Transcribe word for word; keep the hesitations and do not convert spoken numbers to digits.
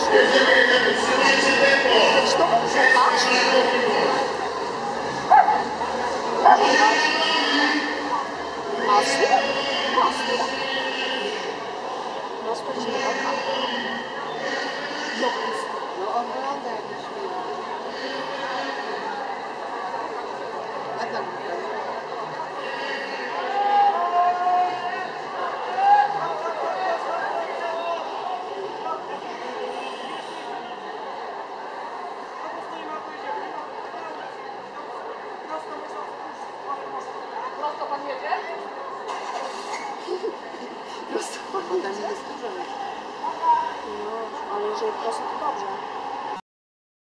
Wiesz to? Słuchasz? Masło? Masło. No sprawdzimy oka. Jokus. No ogląda jakiś film. A tak wygląda. Prosto pan jedzie? Prosto, bo tam jest dużo. No, ale jeżeli prosto to dobrze.